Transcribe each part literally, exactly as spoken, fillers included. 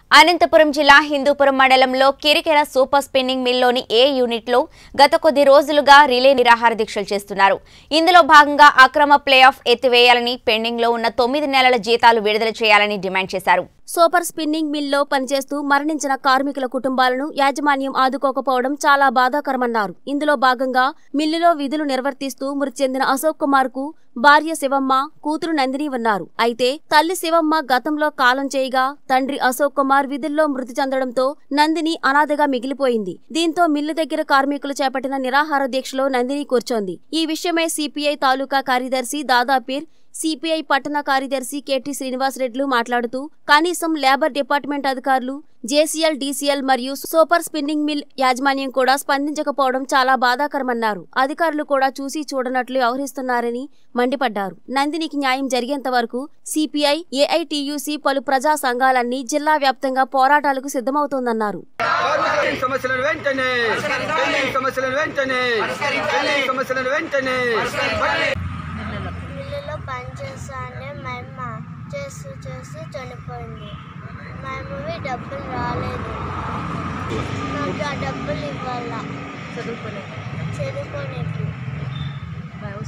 అనంతపురం జిల్లా హిందూపురం మండలంలో Kirikera super spinning మిల్లోని ఏ యూనిట్లో గత కొద్ది రోజులుగా రిలే నిరాహార దీక్షలు చేస్తున్నారు. ఇందులో భాగంగా అక్రమ ప్లే ఆఫ్ ఎత్తివేయాలని, పెండింగ్ లో ఉన్న తొమ్మిది నెలల జీతాలు విడుదల చేయాలని డిమాండ్ చేశారు. సూపర్ స్పిన్నింగ్ మిల్లో పనిచేస్తూ మరణించిన కార్మికుల కుటుంబాలను యాజమాన్యం ఆదుకోకపోవడం చాలా బాధాకరమన్నారు. ఇందులో భాగంగా మిల్లులో విధులు నిర్వర్తిస్తూ మృతి చెందిన అశోక్ కుమార్ కు భార్య శివమ్మ, కూతురు నందిని ఉన్నారు. అయితే తల్లి శివమ్మ గతంలో కాలం చేయగా తండ్రి అశోక్ కుమార్ విధుల్లో మృతి చెందడంతో నందిని అనాథగా మిగిలిపోయింది. దీంతో మిల్లు దగ్గర కార్మికులు చేపట్టిన నిరాహార దీక్షలో నందిని కూర్చోంది. ఈ విషయమై సిపిఐ తాలూకా కార్యదర్శి దాదాపీర్, సిపిఐ పట్టణ కార్యదర్శి కెటి శ్రీనివాసరెడ్లు మాట్లాడుతూ కనీసం లేబర్ డిపార్ట్మెంట్ అధికారులు, జేసీఎల్, డీసీఎల్ మరియు సూపర్ స్పిన్నింగ్ మిల్ యాజమాన్యం కూడా స్పందించకపోవడం చాలా బాధాకరమన్నారు. అధికారులు కూడా చూసి చూడనట్లు వ్యవహరిస్తున్నారని మండిపడ్డారు. నందినికి న్యాయం జరిగేంత వరకు సిపిఐ, ఏఐటియుసి పలు ప్రజా సంఘాలన్నీ జిల్లా వ్యాప్తంగా పోరాటాలకు సిద్ధమవుతోందన్నారు. పనిచేస్తానే మేము చేస్తూ చేస్తూ చనిపోయింది. మేము డబ్బులు రాలేదు, నాకు ఆ డబ్బులు ఇవ్వాల చదువుకోలే చదువుకోనికి మేము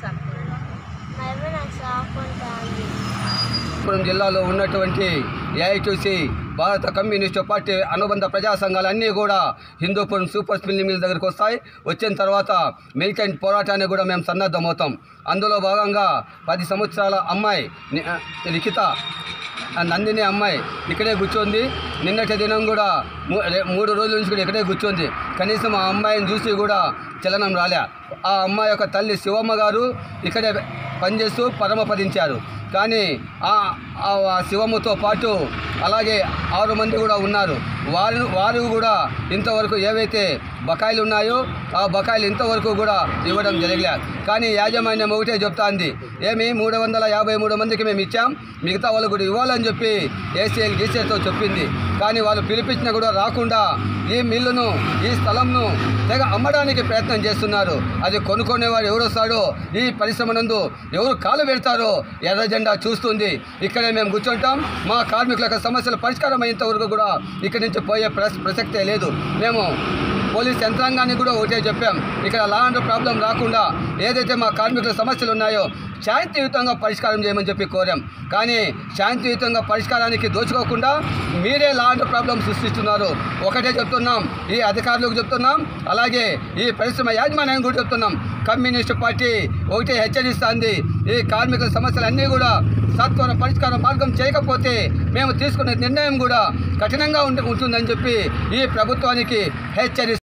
నాకు సాకుంటాను. అనంతపురం జిల్లాలో ఉన్నటువంటి ఏఐటీసీ భారత కమ్యూనిస్టు పార్టీ అనుబంధ ప్రజా సంఘాలన్నీ కూడా హిందూపురం సూపర్ స్పిన్నింగ్ మిల్ దగ్గరికి వస్తాయి. వచ్చిన తర్వాత మిలిటెంట్ పోరాటానికి కూడా మేము సన్నద్ధమవుతాం. అందులో భాగంగా పది సంవత్సరాల అమ్మాయి లిఖిత నందిని అమ్మాయి ఇక్కడే కూర్చోంది. నిన్నటి దినం కూడా మూడు రోజుల నుంచి కూడా ఇక్కడే కూర్చోంది. కనీసం ఆ అమ్మాయిని చూసి కూడా చలనం రాలే. ఆ అమ్మాయి యొక్క తల్లి శివమ్మ గారు ఇక్కడే పనిచేస్తూ పరమపదించారు. కానీ ఆ శివమ్మతో పాటు అలాగే ఆరు మంది కూడా ఉన్నారు. వారు వారు కూడా ఇంతవరకు ఏవైతే బకాయిలు ఉన్నాయో ఆ బకాయిలు ఇంతవరకు కూడా ఇవ్వడం జరగలేదు. కానీ యాజమాన్యం ఒకటే చెప్తాంది, ఏమి మూడు వందల యాభై మూడు మందికి మేము ఇచ్చాం, మిగతా వాళ్ళు కూడా ఇవ్వాలని చెప్పి ఏసీఎల్ గీసీఎల్తో చెప్పింది. కానీ వాళ్ళు పిలిపించినా కూడా రాకుండా ఈ మిల్లును, ఈ స్థలంను తెగ అమ్మడానికి ప్రయత్నం చేస్తున్నారు. అది కొనుక్కునేవాడు ఎవరు వస్తాడో, ఈ పరిశ్రమ నందు ఎవరు కాలు పెడతారో ఎర్ర జెండా చూస్తుంది. ఇక్కడే మేము కూర్చుంటాం. మా కార్మికుల యొక్క సమస్యలు పరిష్కారం అయ్యేంత వరకు కూడా ఇక్కడి నుంచి పోయే ప్రసక్తే లేదు. మేము పోలీస్ యంత్రాంగాన్ని కూడా ఒకటే చెప్పాం, ఇక్కడ లా అండ్ ప్రాబ్లం రాకుండా ఏదైతే మా కార్మికుల సమస్యలు ఉన్నాయో శాంతియుతంగా పరిష్కారం చేయమని చెప్పి కోరాం. కానీ శాంతియుతంగా పరిష్కారానికి దోచుకోకుండా మీరే లా అండ్ ప్రాబ్లం సృష్టిస్తున్నారు. ఒకటే చెప్తున్నాం, ఈ అధికారులకు చెప్తున్నాం, అలాగే ఈ పరిశ్రమ యాజమాన్యానికి కూడా చెప్తున్నాం. కమ్యూనిస్టు పార్టీ ఒకటే హెచ్చరిస్తుంది, ఈ కార్మికుల సమస్యలన్నీ కూడా సత్వర పరిష్కార మార్గం చేయకపోతే మేము తీసుకునే నిర్ణయం కూడా కఠినంగా ఉంటుందని చెప్పి ఈ ప్రభుత్వానికి హెచ్చరిస్తుంది.